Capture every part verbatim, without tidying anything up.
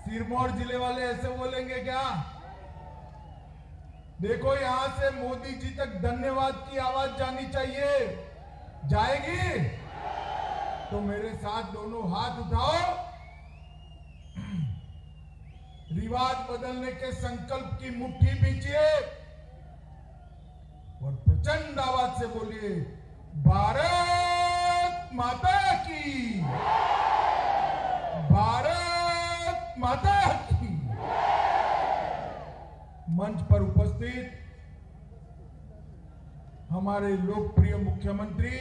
सिरमौर जिले वाले ऐसे बोलेंगे क्या? देखो यहां से मोदी जी तक धन्यवाद की आवाज जानी चाहिए। जाएगी? तो मेरे साथ दोनों हाथ उठाओ, रिवाज बदलने के संकल्प की मुट्ठी बींचिए और प्रचंड आवाज से बोलिए, भारत माता की, भारत माता की। मंच पर उपस्थित हमारे लोकप्रिय मुख्यमंत्री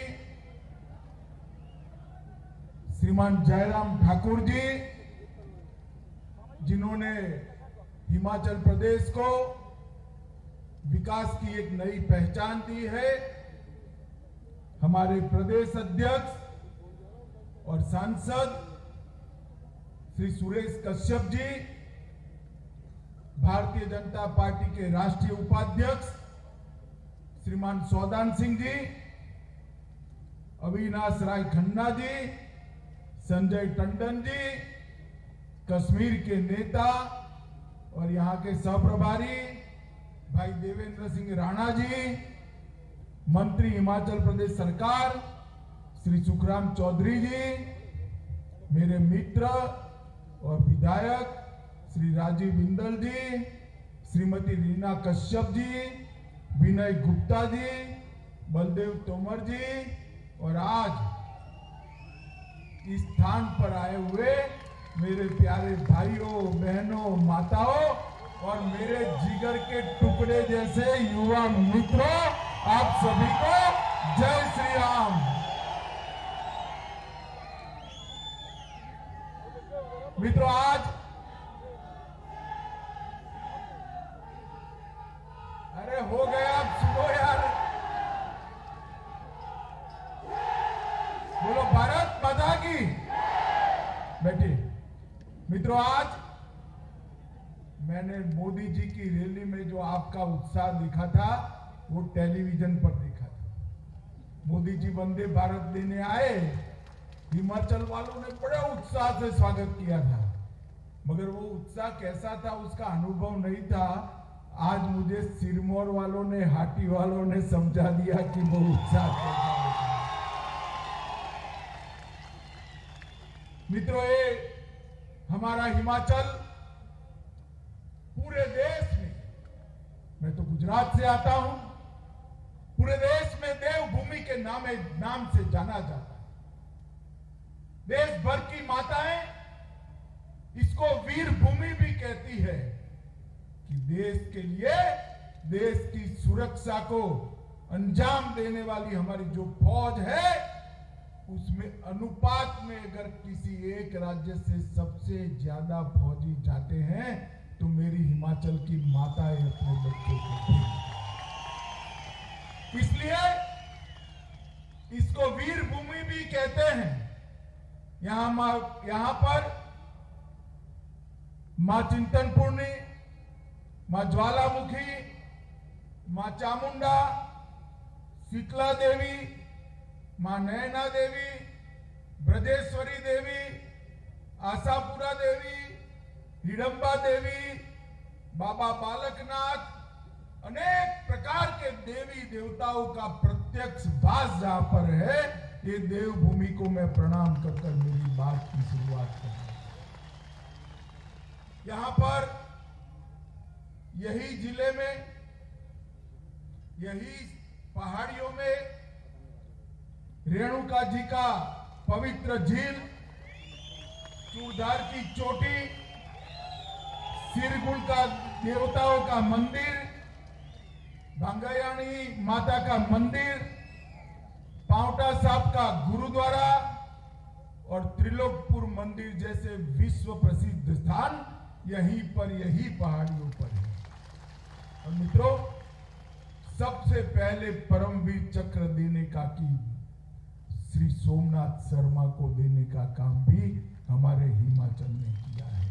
श्रीमान जयराम ठाकुर जी, जिन्होंने हिमाचल प्रदेश को विकास की एक नई पहचान दी है, हमारे प्रदेश अध्यक्ष और सांसद श्री सुरेश कश्यप जी, भारतीय जनता पार्टी के राष्ट्रीय उपाध्यक्ष श्रीमान सौदान सिंह जी, अविनाश राय खन्ना जी, संजय टंडन जी, कश्मीर के नेता और यहां के सहप्रभारी भाई देवेंद्र सिंह राणा जी, मंत्री हिमाचल प्रदेश सरकार श्री सुखराम चौधरी जी, मेरे मित्र और विधायक श्री राजीव बिंदल जी, श्रीमती रीना कश्यप जी, विनय गुप्ता जी, बलदेव तोमर जी और आज इस स्थान पर आए हुए मेरे प्यारे भाइयों बहनों माताओं और मेरे जिगर के टुकड़े जैसे युवा मित्रों, आप सभी को जय श्री राम। मित्रों, आज अरे हो गया, आप सुनो यार, बोलो भारत माता की। बैठिए मित्रों, आज मैंने मोदी जी की रैली में जो आपका उत्साह दिखा था वो टेलीविजन पर देखा था। मोदी जी वंदे भारत देने आए, हिमाचल वालों ने बड़े उत्साह से स्वागत किया था, मगर वो उत्साह कैसा था उसका अनुभव नहीं था। आज मुझे सिरमौर वालों ने, हाटी वालों ने समझा दिया कि वो उत्साह कैसा होता है। मित्रों, ये हमारा हिमाचल पूरे देश में, मैं तो गुजरात से आता हूं, पूरे देश में देवभूमि के नाम नाम से जाना जाता है। देश भर की माताएं इसको वीर भूमि भी कहती है कि देश के लिए, देश की सुरक्षा को अंजाम देने वाली हमारी जो फौज है, उसमें अनुपात में अगर किसी एक राज्य से सबसे ज्यादा फौजी जाते हैं तो मेरी हिमाचल की माताएं अपने बच्चों को दी। इसलिए इसको वीर भूमि भी कहते हैं। यहां यहां पर मां चिंतनपूर्णी, मां ज्वालामुखी, मां चामुंडा, शीतला देवी, मां नयना देवी, ब्रजेश्वरी देवी, आशापुरा देवी, हिडंबा देवी, बाबा बालकनाथ, अनेक प्रकार के देवी देवताओं का प्रत्यक्ष वास जहां पर है, ये देवभूमि को मैं प्रणाम कर कर मेरी बात की शुरुआत कर रहा हूं। यहां पर यही जिले में, यही पहाड़ियों में रेणुका जी का पवित्र झील, चूड़धार की चोटी, सिरगुल का देवताओं का मंदिर, भांगायाणी माता का मंदिर, पांवटा साहब का गुरुद्वारा और त्रिलोकपुर मंदिर जैसे विश्व प्रसिद्ध स्थान यहीं पर, यही पहाड़ियों पर है। और मित्रों, सबसे पहले परमवीर चक्र देने का की श्री सोमनाथ शर्मा को देने का काम भी हमारे हिमाचल ने किया है।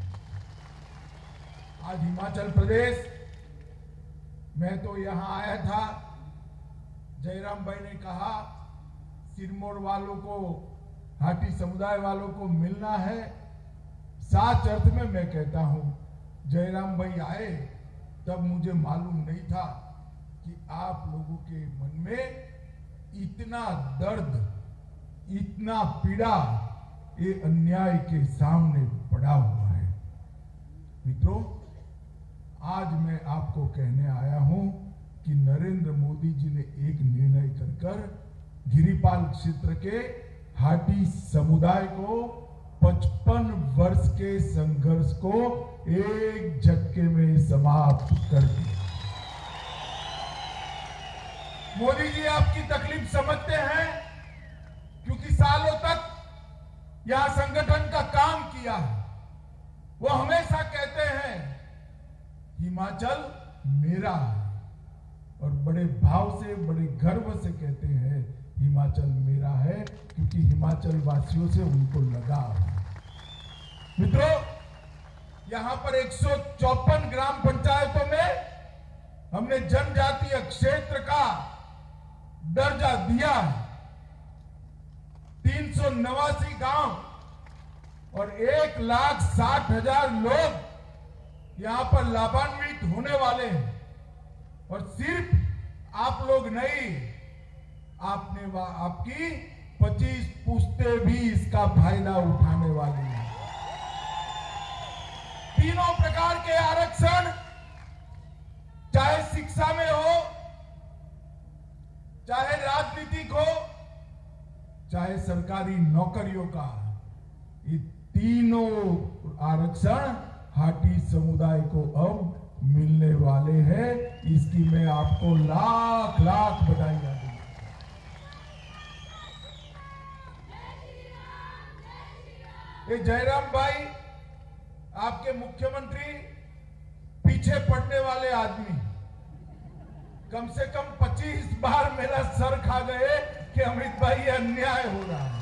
आज हिमाचल प्रदेश, मैं तो यहां आया था, जयराम भाई ने कहा सिरमौर वालों को, हाटी समुदाय वालों को मिलना है, साच अर्थ में मैं कहता हूं, जयराम भाई आए तब मुझे मालूम नहीं था कि आप लोगों के मन में इतना दर्द, इतना पीड़ा ये अन्याय के सामने पड़ा हुआ है। मित्रों, आज मैं आपको कहने आया हूं कि नरेंद्र मोदी जी ने एक निर्णय कर कर गिरिपाल क्षेत्र के हाटी समुदाय को पचपन वर्ष के संघर्ष को एक झटके में समाप्त कर दिया। मोदी जी आपकी तकलीफ समझते हैं, क्योंकि सालों तक यहां संगठन का काम किया है। वो हमेशा कहते हैं हिमाचल मेरा है, और बड़े भाव से, बड़े गर्व से कहते हैं हिमाचल मेरा है, क्योंकि हिमाचल वासियों से उनको लगा। मित्रों, यहां पर एक सौ चौपन ग्राम पंचायतों में हमने जनजातीय क्षेत्र का दर्जा दिया है। तीन सौ नवासी गांव और एक लाख साठ हजार लोग यहां पर लाभान्वित होने वाले हैं। और सिर्फ आप लोग नहीं, आपने आपकी पच्चीस पुश्तें भी इसका फायदा उठाने वाली हैं। तीनों प्रकार के आरक्षण, चाहे शिक्षा में हो, चाहे राजनीतिक हो, चाहे सरकारी नौकरियों का, ये तीनों आरक्षण हाटी समुदाय को अब मिलने वाले हैं। इसकी मैं आपको लाख लाख बधाइयां दूं। ये जयराम भाई आपके मुख्यमंत्री पीछे पड़ने वाले आदमी कम से कम पच्चीस बार मेरा सर खा गए कि अमित भाई ये अन्याय हो रहा है।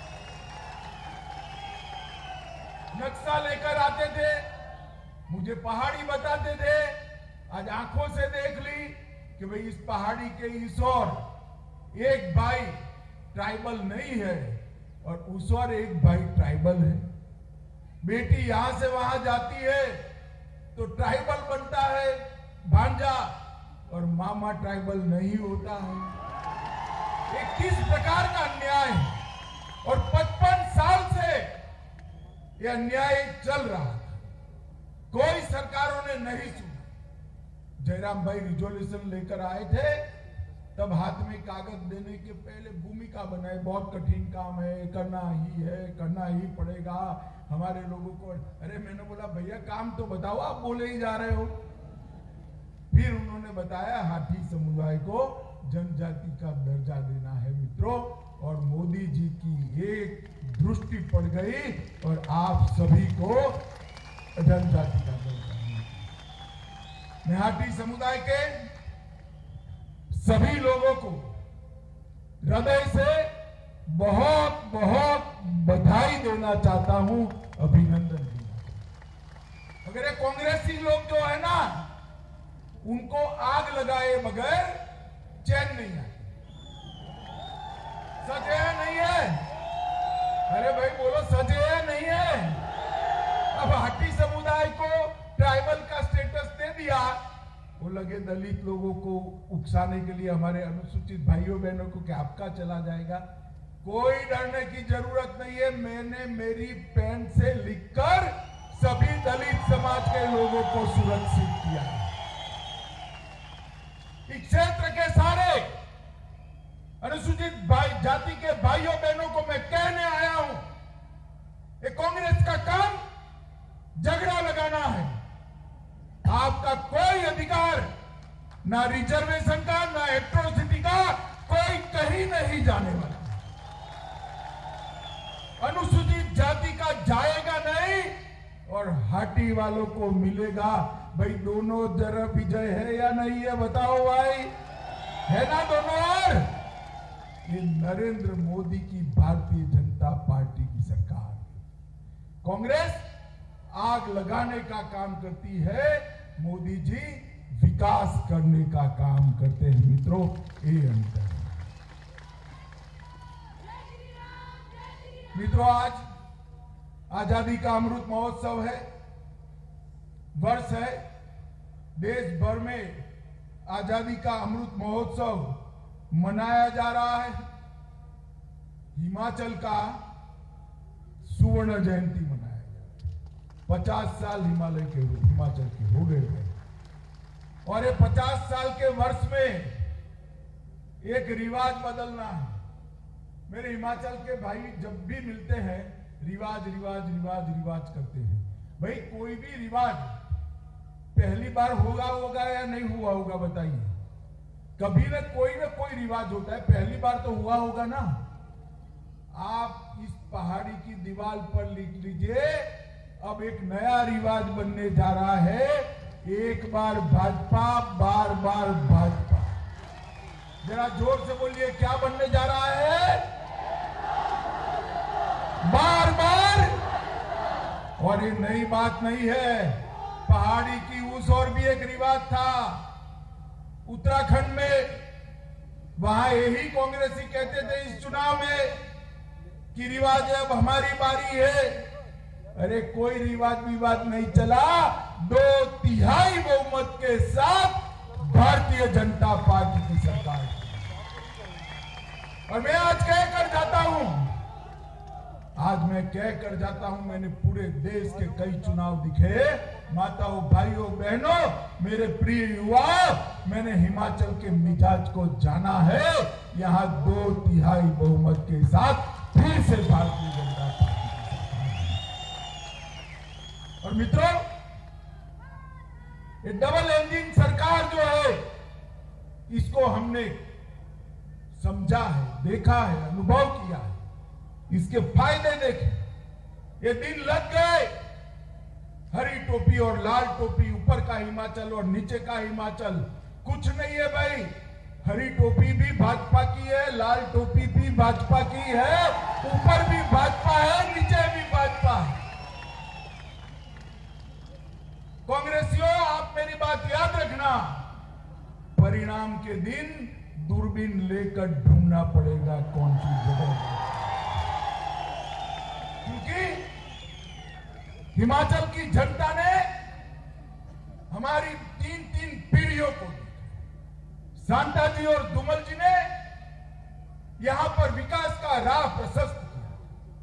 नक्शा लेकर आते थे, मुझे पहाड़ी बताते थे, आज आंखों से देख ली कि भाई इस पहाड़ी के इस ओर एक भाई ट्राइबल नहीं है और उस ओर एक भाई ट्राइबल है। बेटी यहां से वहां जाती है तो ट्राइबल बनता है भांजा, और मामा ट्राइबल नहीं होता है। ये किस प्रकार का अन्याय है? और पचपन साल से ये अन्याय चल रहा था, कोई सरकारों ने नहीं सुना। जयराम भाई रिजोल्यूशन लेकर आए थे, तब हाथ में कागज देने के पहले भूमिका बनाए, बहुत कठिन काम है, करना ही है, करना ही पड़ेगा हमारे लोगों को। अरे मैंने बोला भैया काम तो बताओ, आप बोले ही जा रहे हो। फिर उन्होंने बताया हाटी समुदाय को जनजाति का दर्जा देना है मित्रों, और मोदी जी की एक दृष्टि पड़ गई और आप सभी को जनजाति का दर्जा मिला। मैं हाटी समुदाय के सभी लोगों को हृदय से बहुत बहुत बधाई देना चाहता हूं, अभिनंदन देना। अगर ये कांग्रेसी लोग जो है ना, उनको आग लगाए बगैर चैन नहीं आए। सच है नहीं है? अरे भाई बोलो, सच है नहीं है? अब हाटी समुदाय को ट्राइबल का स्टेटस दे दिया, वो लगे दलित लोगों को उकसाने के लिए, हमारे अनुसूचित भाइयों बहनों को कि आपका चला जाएगा। कोई डरने की जरूरत नहीं है। मैंने मेरी पेन से लिखकर सभी दलित समाज के लोगों को सुरक्षित किया है। इस क्षेत्र के सारे अनुसूचित भाई जाति के भाइयों बहनों को मैं कहने आया हूं, ये कांग्रेस का काम झगड़ा लगाना है। आपका कोई अधिकार, ना रिजर्वेशन का, ना एट्रोसिटी का, कोई कहीं नहीं जाने वाला। अनुसूचित जाति का जाएगा नहीं और हाटी वालों को मिलेगा। भाई दोनों तरफ विजय है या नहीं है बताओ भाई, है ना दोनों ओर? ये नरेंद्र मोदी की भारतीय जनता पार्टी की सरकार। कांग्रेस आग लगाने का काम करती है, मोदी जी विकास करने का काम करते हैं मित्रों, ये अंतर है। मित्रों, आज आजादी का अमृत महोत्सव है, वर्ष है। देश भर में आजादी का अमृत महोत्सव मनाया जा रहा है। हिमाचल का सुवर्ण जयंती मनाया गया। पचास साल हिमालय के हिमाचल के हो गए और ये पचास साल के वर्ष में एक रिवाज बदलना है। मेरे हिमाचल के भाई जब भी मिलते हैं रिवाज रिवाज रिवाज रिवाज करते हैं। भाई कोई भी रिवाज पहली बार होगा होगा या नहीं हुआ होगा बताइए। कभी ना कोई ना कोई रिवाज होता है, पहली बार तो हुआ होगा ना। आप इस पहाड़ी की दीवार पर लिख लीजिए, अब एक नया रिवाज बनने जा रहा है। एक बार भाजपा, बार बार भाजपा। जरा जोर से बोलिए, क्या बनने जा रहा है? बार बार। और ये नई बात नहीं है, पहाड़ी की उस और भी एक रिवाज था उत्तराखंड में। वहां यही कांग्रेसी कहते थे इस चुनाव में कि रिवाज है, अब हमारी बारी है। अरे कोई रिवाज विवाद नहीं चला। दो तिहाई बहुमत के साथ भारतीय जनता पार्टी की सरकार। और मैं आज कह कर जाता हूं, आज मैं कह कर जाता हूं, मैंने पूरे देश के कई चुनाव दिखे। माताओं, भाइयों, बहनों, मेरे प्रिय युवा, मैंने हिमाचल के मिजाज को जाना है। यहां दो तिहाई बहुमत के साथ फिर से भारतीय जनता पार्टी। और मित्रों, ये डबल इंजन सरकार जो है, इसको हमने समझा है, देखा है, अनुभव किया है, इसके फायदे देखे। ये दिन लग गए, हरी टोपी और लाल टोपी, ऊपर का हिमाचल और नीचे का हिमाचल कुछ नहीं है भाई। हरी टोपी भी भाजपा की है, लाल टोपी भी भाजपा की है, ऊपर भी भाजपा है, नीचे भी भाजपा है। कांग्रेसियों, आप मेरी बात याद रखना, परिणाम के दिन दूरबीन लेकर ढूंढना पड़ेगा कौन सी जगह। क्योंकि हिमाचल की जनता ने हमारी तीन तीन पीढ़ियों को, सांता जी और दुमल जी ने यहां पर विकास का राह प्रशस्त किया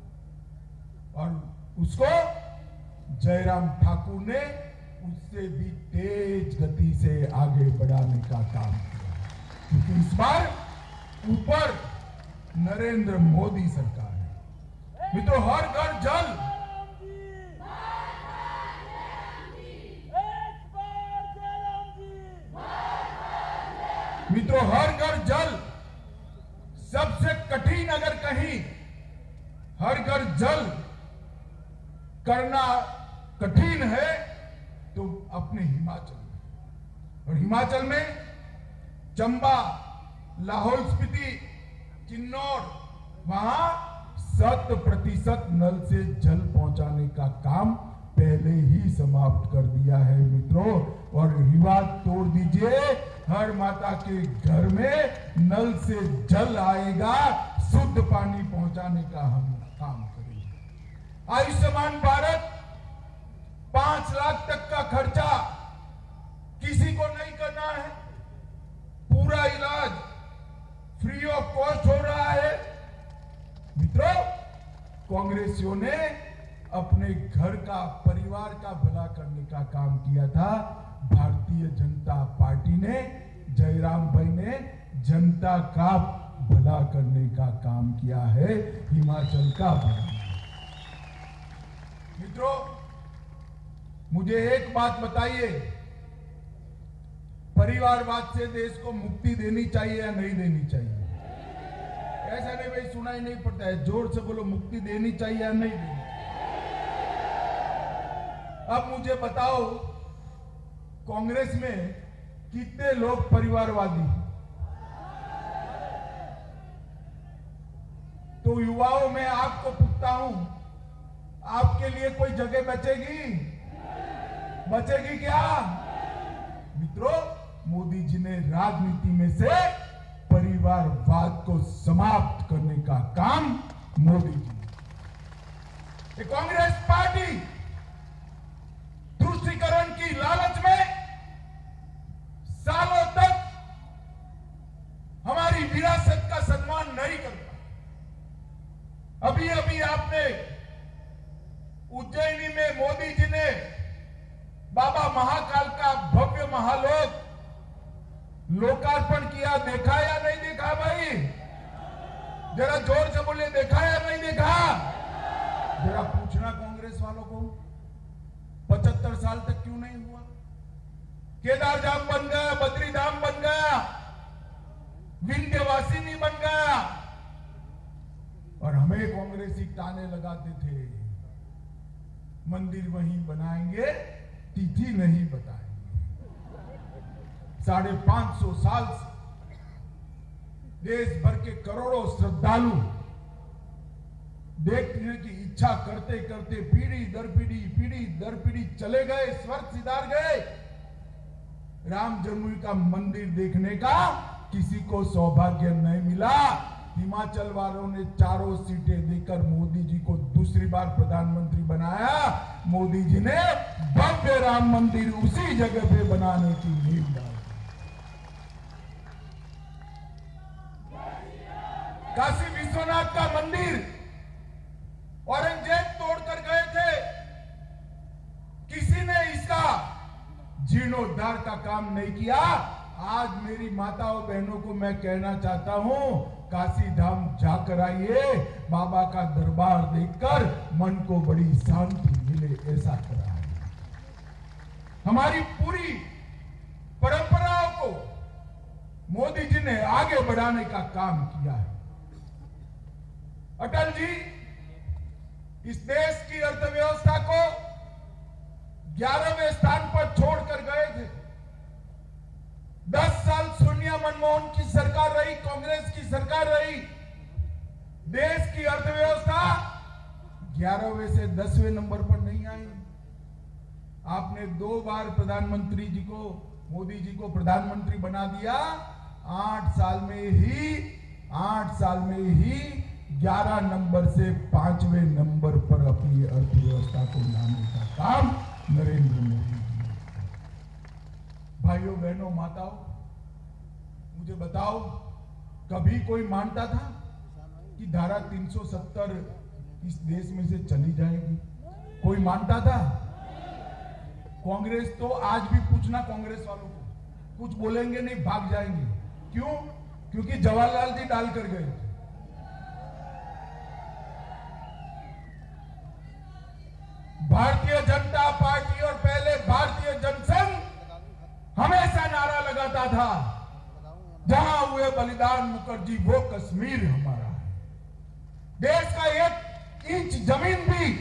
और उसको जयराम ठाकुर ने उससे भी तेज गति से आगे बढ़ाने का काम किया। क्योंकि इस बार ऊपर नरेंद्र मोदी सरकार है। मित्रों, हर घर जल, मित्रों हर घर जल, सबसे कठिन अगर कहीं हर घर जल करना कठिन है तो अपने हिमाचल में। और हिमाचल में चंबा, लाहौल स्पीति, किन्नौर, वहां शत प्रतिशत नल से जल पहुंचाने का काम पहले ही समाप्त कर दिया है मित्रों। और रिवाज तोड़ दीजिए, हर माता के घर में नल से जल आएगा, शुद्ध पानी पहुंचाने का हम काम करेंगे। आयुष्मान भारत, पांच लाख तक का खर्चा किसी को नहीं करना है, पूरा इलाज फ्री ऑफ कॉस्ट हो रहा है। मित्रों, कांग्रेसियों ने अपने घर का, परिवार का भला करने का काम किया था। भारतीय जनता पार्टी ने, जयराम भाई ने जनता का भला करने का काम किया है, हिमाचल का भला। मित्रों, मुझे एक बात बताइए, परिवारवाद से देश को मुक्ति देनी चाहिए या नहीं देनी चाहिए? ऐसा नहीं भाई, सुनाई नहीं पड़ता है, जोर से बोलो, मुक्ति देनी चाहिए या नहीं देनी चाहिए? अब मुझे बताओ, कांग्रेस में कितने लोग परिवारवादी? तो युवाओं में आपको पूछता हूं, आपके लिए कोई जगह बचेगी? बचेगी क्या? मित्रों, मोदी जी ने राजनीति में से परिवारवाद को समाप्त करने का काम मोदी जी ने। कि कांग्रेस पार्टी तुष्टीकरण की लालच में सालों तक हमारी विरासत का सम्मान नहीं करता। अभी अभी आपने उज्जैनी में मोदी जी ने बाबा महाकाल का भव्य महालोक लोकार्पण किया, देखा या नहीं देखा भाई? जरा जोर से बोले, देखा या नहीं देखा? जरा पूछना कांग्रेस वालों को, पचहत्तर साल तक क्यों नहीं हुआ? केदार धाम बन गया, बद्री धाम बन गया, विंध्यवासिनी बन गया, और हमें कांग्रेसी ताने लगाते थे मंदिर वहीं बनाएंगे, तिथि नहीं बताएंगे। साढ़े पांच सौ साल से देश भर के करोड़ों श्रद्धालु देखने की इच्छा करते करते पीढ़ी दर पीढ़ी पीढ़ी दर पीढ़ी चले गए, स्वर्ग सिधार गए। राम जन्मभूमि का मंदिर देखने का किसी को सौभाग्य नहीं मिला। हिमाचल वालों ने चारों सीटें देकर मोदी जी को दूसरी बार प्रधानमंत्री बनाया। मोदी जी ने भव्य राम मंदिर उसी जगह पे बनाने की नींव डाली। काशी विश्वनाथ का मंदिर औरंगजेब तोड़कर गए थे, किसी ने इसका जीर्णोद्धार का काम नहीं किया। आज मेरी माताओं बहनों को मैं कहना चाहता हूं, काशी धाम जाकर आइए, बाबा का दरबार देखकर मन को बड़ी शांति मिले, ऐसा कराइए। हमारी पूरी परंपराओं को मोदी जी ने आगे बढ़ाने का काम किया है। अटल जी इस देश की अर्थव्यवस्था को ग्यारहवें स्थान पर छोड़कर गए थे। दस साल सोनिया मनमोहन की सरकार रही, कांग्रेस की सरकार रही। देश की अर्थव्यवस्था ग्यारहवें से दसवें नंबर पर नहीं आई। आपने दो बार प्रधानमंत्री जी को, मोदी जी को प्रधानमंत्री बना दिया। आठ साल में ही आठ साल में ही ग्यारह नंबर से पांचवें नंबर पर अपनी अर्थव्यवस्था को लाने का काम नरेंद्र मोदी जी ने किया। भाइयों बहनों माताओं, मुझे बताओ, कभी कोई मानता था कि धारा तीन सौ सत्तर इस देश में से चली जाएगी? कोई मानता था? कांग्रेस तो आज भी पूछना कांग्रेस वालों को, कुछ बोलेंगे नहीं, भाग जाएंगे। क्यों? क्योंकि जवाहरलाल जी डालकर गए। भारतीय जनता पार्टी और पहले भारतीय जनसंघ हमेशा नारा लगाता था, जहां हुए बलिदान मुखर्जी वो कश्मीर हमारा है। देश का एक इंच जमीन भी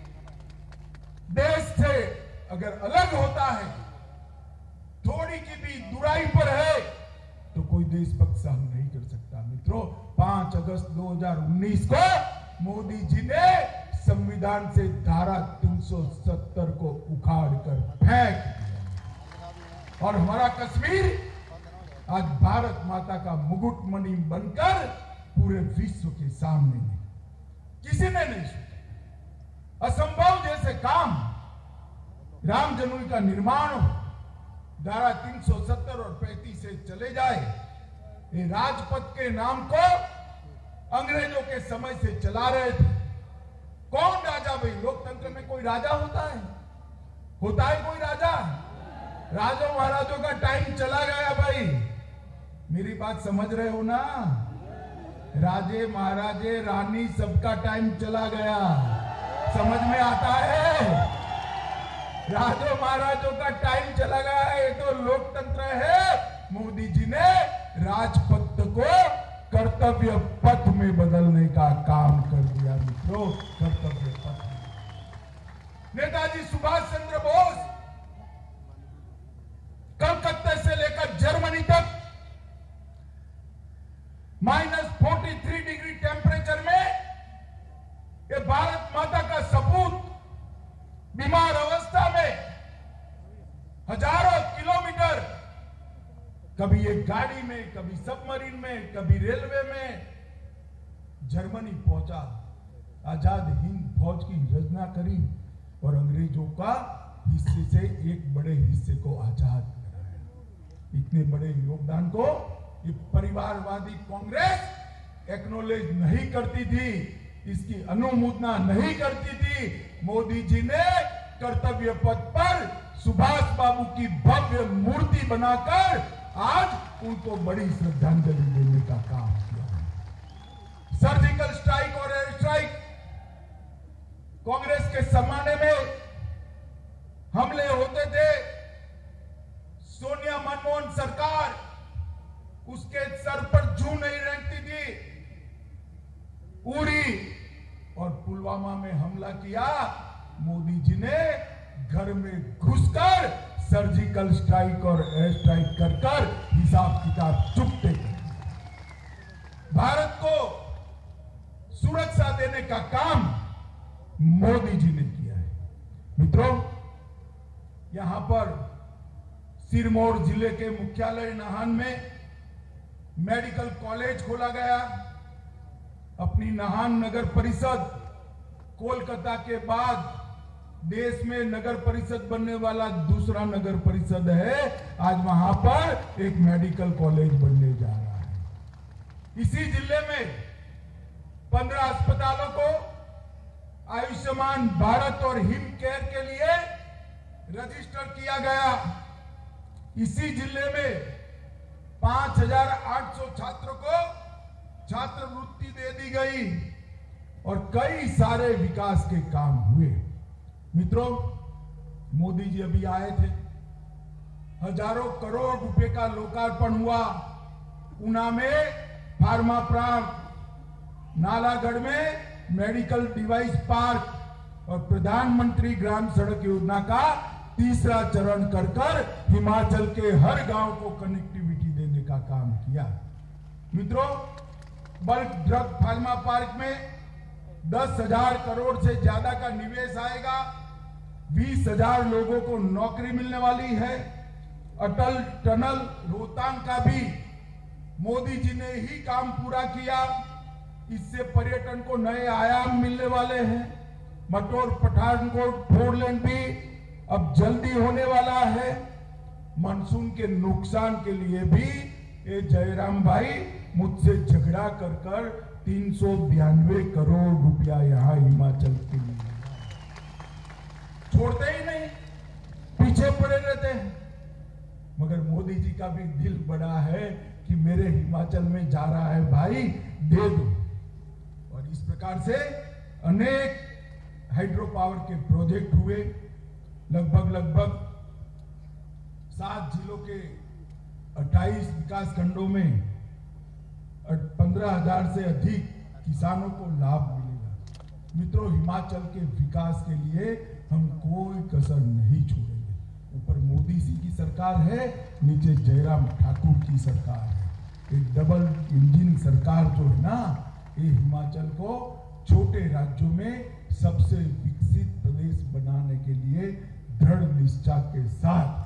देश से अगर अलग होता है, थोड़ी की भी दूराई पर है, तो कोई देशभक्त सहन नहीं कर सकता। मित्रों, पांच अगस्त दो हज़ार उन्नीस को मोदी जी ने संविधान से धारा तीन सौ सत्तर को उखाड़ कर फेंक दिया और हमारा कश्मीर आज भारत माता का मुकुटमणि बनकर पूरे विश्व के सामने है। किसी ने नहीं सोचा असंभव जैसे काम, राम जन्मभूमि का निर्माण हो, धारा तीन सौ सत्तर और पैंतीस से चले जाए। ये राजपथ के नाम को अंग्रेजों के समय से चला रहे थे। कौन राजा? भाई, लोकतंत्र में कोई राजा होता है? होता है कोई राजा? राजा महाराजों का टाइम चला गया भाई। मेरी बात समझ रहे हो ना? राजे महाराजे रानी सबका टाइम चला गया। समझ में आता है? राजों महाराजों का टाइम चला गया है। ये तो लोकतंत्र है। मोदी जी ने राजपथ को कर्तव्य पथ में बदलने का काम कर दिया। मित्रों, कर्तव्य पथ। नेताजी सुभाष चंद्र बोस कलकत्ता से लेकर जर्मनी तक minus forty three degree temperature में ये भारत माता का सपूत बीमार अवस्था में हजारों किलोमीटर, कभी एक गाड़ी में, कभी सबमरीन में, कभी रेलवे में जर्मनी पहुंचा। आजाद हिंद फौज की रचना करी और अंग्रेजों का हिस्से से एक बड़े हिस्से को आजाद कराया। इतने बड़े योगदान को ये परिवारवादी कांग्रेस एक्नॉलेज नहीं करती थी, इसकी अनुमोदना नहीं करती थी। मोदी जी ने कर्तव्य पथ पर सुभाष बाबू की भव्य मूर्ति बनाकर आज उनको बड़ी श्रद्धांजलि देने का काम किया। सर्जिकल स्ट्राइक और एयर स्ट्राइक कांग्रेस के जमाने में हमले होते थे, सोनिया मनमोहन सरकार उसके सर पर जू नहीं रेंगती थी। उरी और पुलवामा में हमला किया, मोदी जी ने घर में घुसकर सर्जिकल स्ट्राइक और एयर स्ट्राइक कर कर हिसाब किताब चुकते भारत को सुरक्षा देने का काम मोदी जी ने किया है। मित्रों, यहां पर सिरमौर जिले के मुख्यालय नाहन में मेडिकल कॉलेज खोला गया। अपनी नाहन नगर परिषद कोलकाता के बाद देश में नगर परिषद बनने वाला दूसरा नगर परिषद है। आज वहां पर एक मेडिकल कॉलेज बनने जा रहा है। इसी जिले में पंद्रह अस्पतालों को आयुष्मान भारत और हिम केयर के लिए रजिस्टर किया गया। इसी जिले में पांच हजार आठ सौ छात्रों को छात्रवृत्ति दे दी गई और कई सारे विकास के काम हुए। मित्रों, मोदी जी अभी आए थे, हजारों करोड़ रुपए का लोकार्पण हुआ। ऊना में फार्मा पार्क, नालागढ़ में मेडिकल डिवाइस पार्क और प्रधानमंत्री ग्राम सड़क योजना का तीसरा चरण कर कर हिमाचल के हर गांव को कनेक्टिविटी देने का काम किया। मित्रों, बल्क ड्रग फार्मा पार्क में दस हजार करोड़ से ज्यादा का निवेश आएगा। बीस हजार लोगों को नौकरी मिलने वाली है। अटल टनल रोहतांग का भी मोदी जी ने ही काम पूरा किया। इससे पर्यटन को नए आयाम मिलने वाले हैं। मटोर पठानकोट फोर लेन भी अब जल्दी होने वाला है। मानसून के नुकसान के लिए भी ये जयराम भाई मुझसे झगड़ा कर कर तीन सौ बयानवे करोड़ रुपया यहाँ हिमाचल के लिए छोड़ते ही नहीं, पीछे पड़े रहते हैं। मगर मोदी जी का भी दिल बड़ा है कि मेरे हिमाचल में जा रहा है भाई, दे दो। और इस प्रकार से अनेक हाइड्रो पावर के प्रोजेक्ट हुए। लगभग लगभग सात जिलों के अट्ठाईस विकास खंडों में पंद्रह हजार से अधिक किसानों को लाभ मिलेगा। मित्रों, हिमाचल के विकास के लिए हम कोई कसर नहीं छोड़ेंगे। ऊपर मोदी जी की सरकार है, नीचे जयराम ठाकुर की सरकार है। एक डबल इंजन सरकार जो है ना, ये हिमाचल को छोटे राज्यों में सबसे विकसित प्रदेश बनाने के लिए दृढ़ निष्ठा के साथ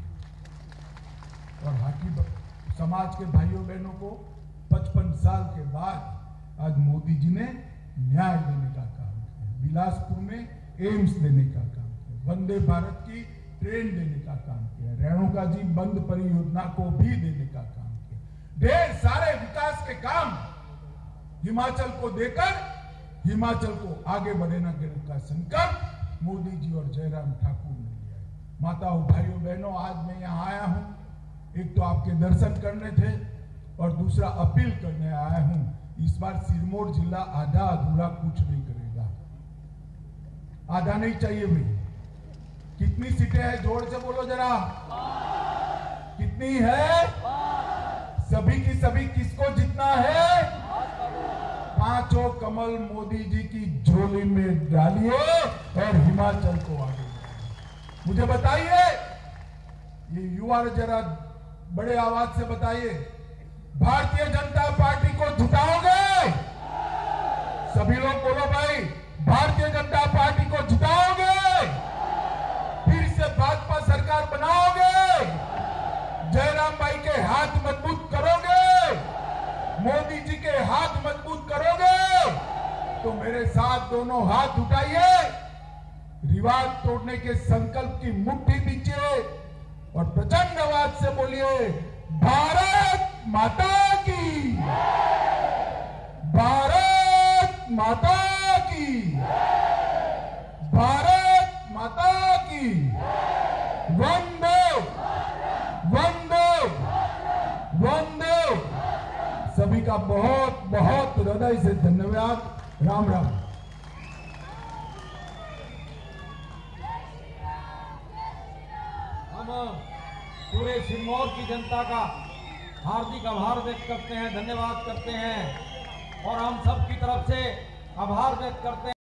और हाकी समाज के भाइयों बहनों को पचपन साल के बाद आज मोदी जी ने न्याय देने का काम किया। बिलासपुर में एम्स देने का काम किया, वंदे भारत की ट्रेन देने का काम किया, रेणुका जी बंद परियोजना को भी देने का काम किया। ढेर सारे विकास के काम हिमाचल को देकर हिमाचल को आगे बढ़ाने का संकल्प मोदी जी और जयराम ठाकुर ने लिया है। माताओं, भाइयों, बहनों, आज मैं यहाँ आया हूँ, एक तो आपके दर्शन करने थे और दूसरा अपील करने आया हूं। इस बार सिरमौर जिला आधा अधूरा कुछ नहीं करेगा। आधा नहीं चाहिए भाई। कितनी सीटें हैं? जोर से बोलो जरा, कितनी है? सभी की सभी किसको जीतना है? पांचों कमल मोदी जी की झोली में डालिए और हिमाचल को आगे। मुझे बताइए, ये युवा जरा बड़े आवाज से बताइए, भारतीय जनता पार्टी को जिताओगे? सभी लोग बोलो भाई, भारतीय जनता पार्टी को जिताओगे? फिर से भाजपा सरकार बनाओगे? जयराम भाई के हाथ मजबूत करोगे? मोदी जी के हाथ मजबूत करोगे? तो मेरे साथ दोनों हाथ उठाइए, रिवाज तोड़ने के संकल्प की मुट्ठी बीचिए और प्रचंड आवाज से बोलिए, भारत माता की, भारत माता की, भारत माता की, वंदे वंदे वंदे। सभी का बहुत बहुत हृदय से धन्यवाद। राम राम। हम पूरे सिरमौर की जनता का हार्दिक आभार व्यक्त करते हैं, धन्यवाद करते हैं और हम सब की तरफ से आभार व्यक्त करते हैं।